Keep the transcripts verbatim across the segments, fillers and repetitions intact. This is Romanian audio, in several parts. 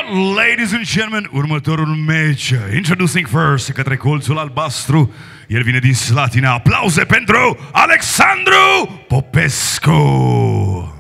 ladies and gentlemen, următorul meci, introducing first către colțul albastru, el vine din Slatina, aplauze pentru Alexandru Popescu!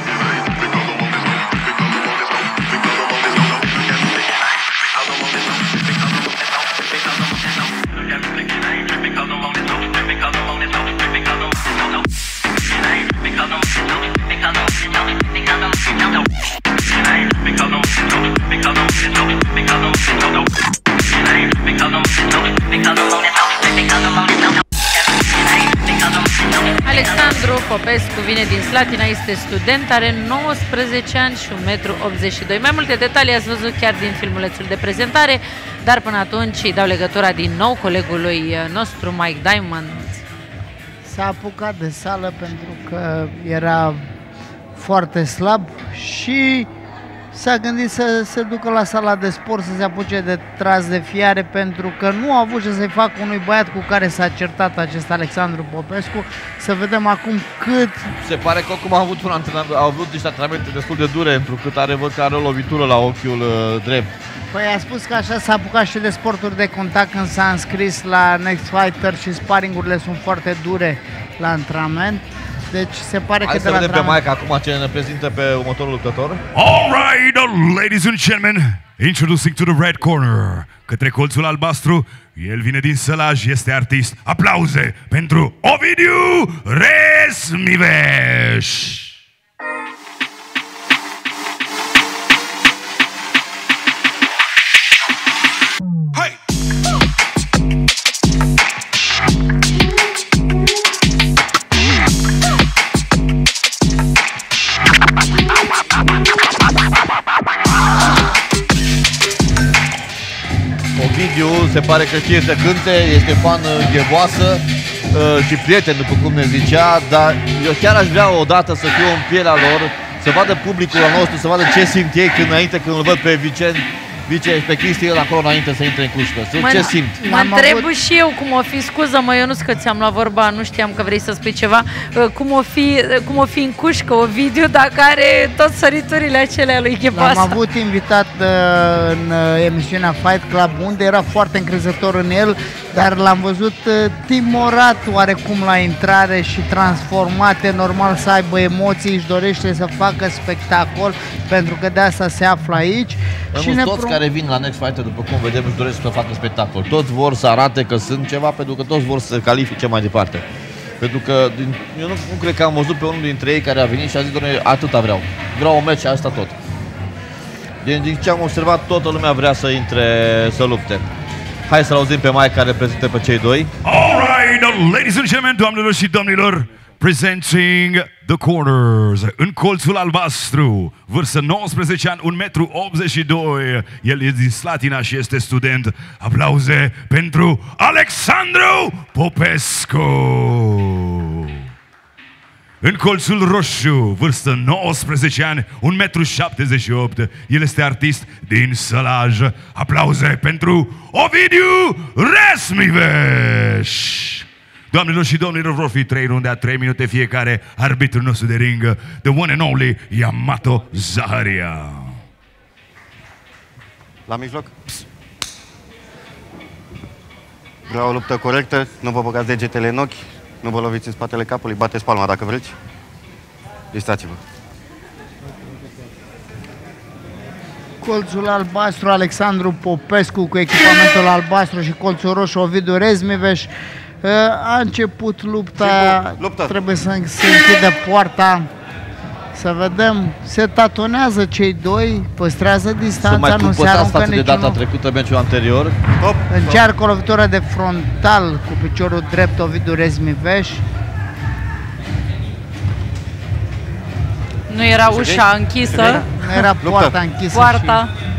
Alexandru Popescu vine din Slatina, este student, are nouăsprezece ani și un metru optzeci și doi. Mai multe detalii ați văzut chiar din filmulețul de prezentare, dar până atunci îi dau legătura din nou colegului nostru, Mike Diamond. S-a apucat de sală pentru că era foarte slab și s-a gândit să se ducă la sala de sport, să se apuce de tras de fiare, pentru că nu a avut ce să-i facă unui băiat cu care s-a certat acest Alexandru Popescu. Să vedem acum cât... Se pare că acum a avut, un antrenament, a avut niște antrenamente destul de dure, întrucât are, văd că are o lovitură la ochiul uh, drept. Păi a spus că așa s-a apucat și de sporturi de contact când s-a înscris la Next Fighter și sparingurile sunt foarte dure la antrenament. Deci se pare Hai că să de la vedem pe Mike acum ce ne prezintă pe următorul luptător. All right, ladies and gentlemen, introducing to the red corner, către colțul albastru, el vine din Sălaj, este artist. Aplauze pentru Ovidiu Resmiveș! Ovidiu se pare că știe să cânte, este fan gheboasă uh, și prieten, după cum ne zicea, dar eu chiar aș vrea odată să fiu în pielea lor, să vadă publicul al nostru, să vadă ce simt ei când înainte, când îl văd pe Vicent, Vice, pe Cristi, el acolo înainte să intre în cușcă. Ce simt? Mă întreb și eu cum o fi, scuză-mă, eu nu că ți-am luat vorba, nu știam că vrei să spui ceva, cum o fi, cum o fi în cușcă Ovidiu dacă are tot săriturile acelea lui Ghebasa. L-am avut invitat uh, în uh, emisiunea Fight Club, unde era foarte încrezător în el, dar l-am văzut uh, timorat oarecum la intrare și transformat. E normal să aibă emoții, își dorește să facă spectacol, pentru că de asta se află aici. Și ne toți care vin la Next Fighter, după cum vedem, își doresc să facă spectacol. Toți vor să arate că sunt ceva, pentru că toți vor să se califice mai departe. Pentru că eu nu, nu cred că am văzut pe unul dintre ei care a venit și a zis, doamne, atâta vreau. Vreau un meci și asta tot. Din, din ce am observat, toată lumea vrea să intre, să lupte. Hai să-l auzim pe Mike care prezintă pe cei doi. All right, ladies and gentlemen, doamnelor și domnilor, presenting the corners, în colțul albastru, vârstă nouăsprezece ani, un metru optzeci și doi, el e din Slatina și este student. Aplauze pentru Alexandru Popescu! În colțul roșu, vârstă nouăsprezece ani, un metru șaptezeci și opt, el este artist din Sălaj. Aplauze pentru Ovidiu Resmiveș! Doamnelor și domnilor, vor fi trei runde a trei minute fiecare. Arbitrul nostru de ring, the one and only Yamato Zaharia. La mijloc. Psst. Vreau o luptă corectă, nu vă băgați degetele în ochi, nu vă loviți în spatele capului, bateți palma dacă vreți. Distrați-vă. Colțul albastru, Alexandru Popescu cu echipamentul albastru și colțul roșu, Ovidiu Resmiveș. A început lupta, lupta. Trebuie să se închidă poarta. Să vedem, se tatonează cei doi, păstrează distanța, nu se aruncă niciunul. De data trecută, meciul anterior. Top, încearcă o lovitură de frontal cu piciorul drept Ovidiu Resmiveș. Nu era ușa închisă. Nu era poarta închisă. Poarta. Și...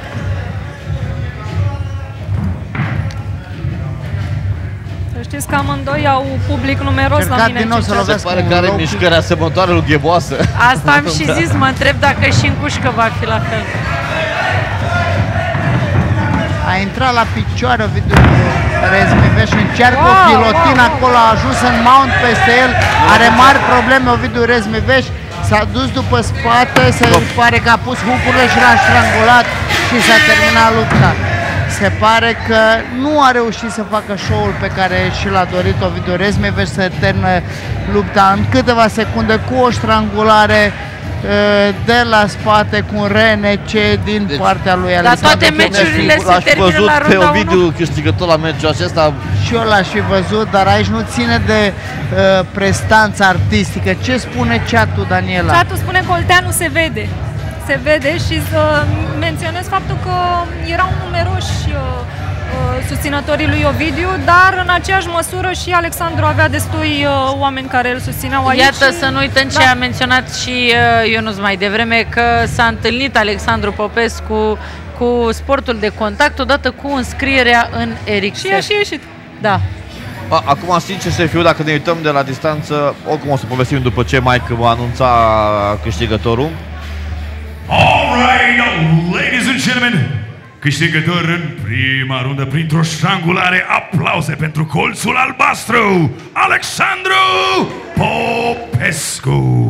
Știți că amândoi au public numeros Cercat la mine. Din nou să se pare că are mișcări asemănătoare lui Gheboasă. Asta am și zis, mă întreb dacă și în cușcă va fi la fel. A intrat la picioare Ovidiu Resmiveș, încearcă wow, o pilotină wow, acolo, a ajuns în mount peste el, are mari probleme Ovidiu Resmiveș, s-a dus după spate, se pare că a pus hucurile și l-a strangulat și și s-a terminat lupta. Se pare că nu a reușit să facă show-ul pe care și l-a dorit Ovidiu Resmever, să termine lupta în câteva secunde cu o strangulare de la spate cu un R N C din deci, partea lui Alexandru. Dar toate meciurile se termină la runda unu. Pe Ovidiu câștigător la meciul acesta. Și eu l-aș fi văzut, dar aici nu ține de uh, prestanța artistică. Ce spune chat-ul, Daniela? Chat-ul spune că Olteanu se vede. Se vede și să menționez faptul că erau numeroși uh, uh, susținătorii lui Ovidiu, dar în aceeași măsură și Alexandru avea destui uh, oameni care îl susțineau aici. Iată, să nu uităm ce da. a menționat și uh, Ionuț mai devreme, că s-a întâlnit Alexandru Popescu cu sportul de contact odată cu înscrierea în Ericse. Și a și ieșit. Da. A, acum, sincer să fiu, dacă ne uităm de la distanță, oricum o să povestim după ce Mike va anunța câștigătorul. All right, ladies and gentlemen, câștigător în prima rundă printr-o strangulare, aplauze pentru colțul albastru, Alexandru Popescu.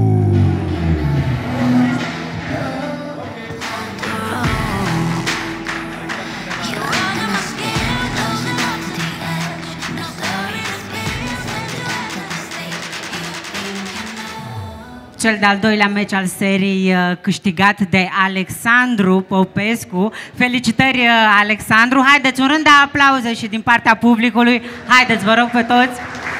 Cel de-al doilea meci al serii câștigat de Alexandru Popescu. Felicitări, Alexandru! Haideți un rând de aplauze și din partea publicului. Haideți, vă rog pe toți!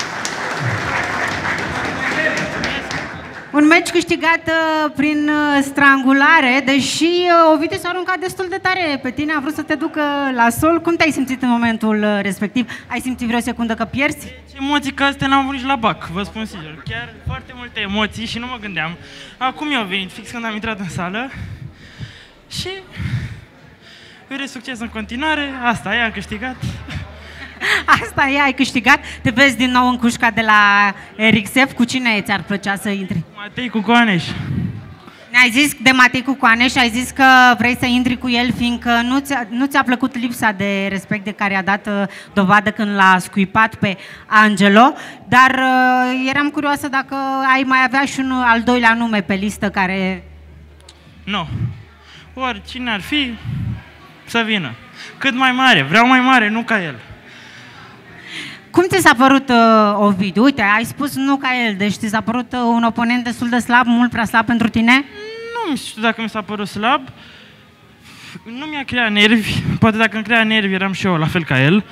Un meci câștigat uh, prin uh, strangulare, deși uh, Ovidiu s-a aruncat destul de tare pe tine, a vrut să te ducă la sol. Cum te-ai simțit în momentul uh, respectiv? Ai simțit vreo secundă că pierzi? Emoții ca astea n-am avut nici la bac, vă spun sincer. Chiar foarte multe emoții și nu mă gândeam. Acum eu au venit, fix când am intrat în sală. Și... urez succes în continuare, asta e, am câștigat. Asta e, ai câștigat. Te vezi din nou în cușca de la Ericse. Cu cine ți-ar plăcea să intri? Matei cu Coaneș. Ne-ai zis de Matei cu Coaneș, ai zis că vrei să intri cu el, fiindcă nu ți-a, nu ți-a plăcut lipsa de respect de care a dat dovadă când l-a scuipat pe Angelo, dar uh, eram curioasă dacă ai mai avea și un al doilea nume pe listă care... Nu. Oricine ar fi, să vină. Cât mai mare, vreau mai mare, nu ca el. Cum ți s-a părut, uh, Ovidiu? Uite, ai spus nu ca el, deci ți s-a părut uh, un oponent destul de slab, mult prea slab pentru tine? Nu știu dacă mi s-a părut slab. Nu mi-a creat nervi. Poate dacă îmi crea nervi, eram și eu la fel ca el.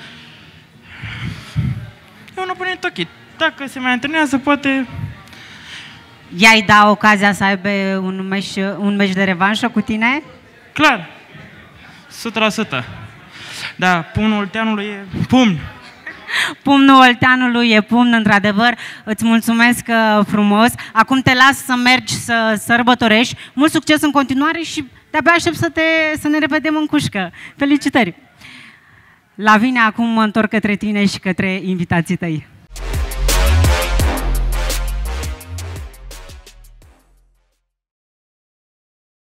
E un oponent ok. Dacă se mai antrenează, poate... I-ai da ocazia să aibă un meci, un meci de revanșă cu tine? Clar. o sută la sută. Da, pumnul Olteanului e pumn. Pumnul Olteanului e pumn, într-adevăr. Îți mulțumesc uh, frumos. Acum te las să mergi să sărbătorești. Mult succes în continuare și de-abia aștept să, te, să ne revedem în cușcă. Felicitări! Lavinia, acum mă întorc către tine și către invitații tăi.